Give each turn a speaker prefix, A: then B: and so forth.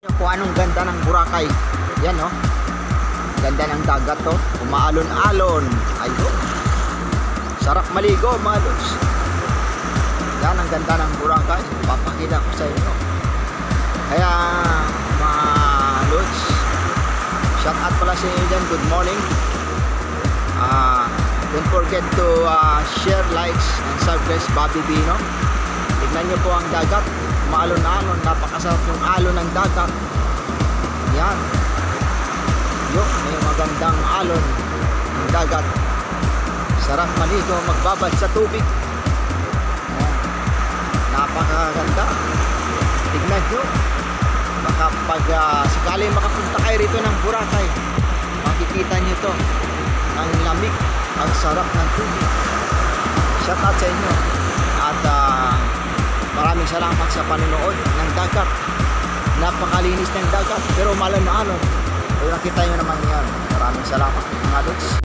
A: Kung anong ganda ng Boracay. Yan, no? Ganda ng dagat, to. Umaalon-alon. Ayun. Sarap maligo, mga lods. Yan ang ganda ng Boracay. Papakita ko sa inyo. Kaya, mga lods, shout out pala sa inyo dyan. Good morning. Don't forget to share, likes, and subscribe. Bobby Bino. Tignan nyo po ang dagat. Maalon-alon, napakasarap yung alon ng dagat. Yan. Yun, may magandang alon ng dagat. Sarap maligo, magbabad sa tubig. Yan. Napakaganda. Tignan nyo. Baka pag sakaling makapunta kayo rito ng Boracay, makikita nyo to. Ang lamig, ang sarap ng tubig. Shout out sa inyo. At maraming salamat sa panonood ng dagat. Napakalinis ng dagat, pero malon-alon. Pero nakita nyo naman yan. Maraming salamat, mga lods.